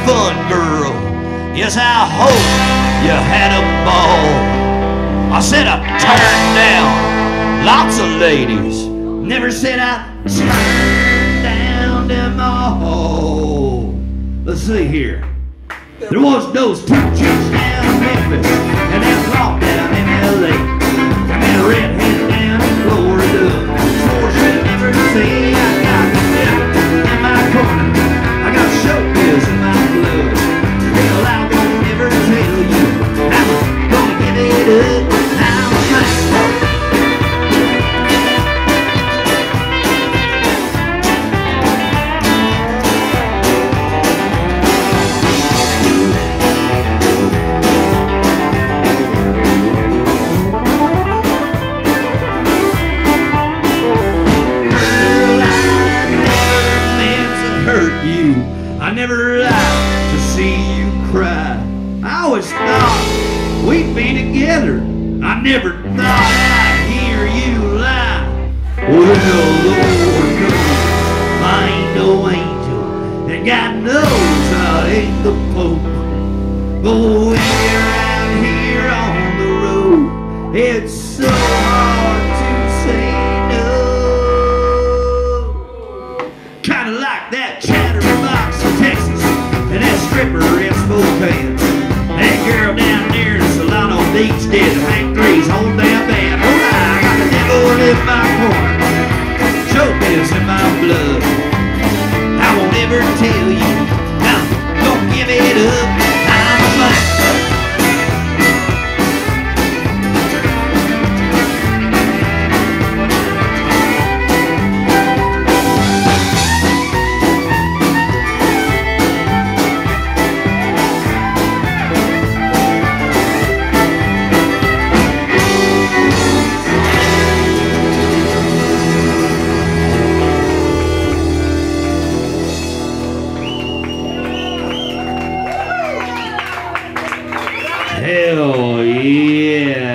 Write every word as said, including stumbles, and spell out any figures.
fun, girl. Yes, I hope you had a ball. I said I turned down lots of ladies. Never said I turned down them all. Let's see here. There was those two chicks down in Memphis and that clock down in L A. I met a redhead down in Florida. Swore she'd never see. I got the in my corner. I got showbiz in my blood. Well, I won't ever tell you. I'm gonna give it up. Now I'm I never liked to see you cry. I always thought we'd be together. I never thought I'd hear you lie. Well, Lord knows I ain't no angel, and God knows I ain't the Pope. But when you're out here on the road, it's so hard to say no. Kinda like that Chatterbox in Texas, and that stripper in Spokane. That girl down there in Solano Beach did Hank three's whole damn band. Oh, I got the devil in my corner, showbiz in my blood. I won't ever tell you, I'm gonna give it up. I'm a man. Hell yeah.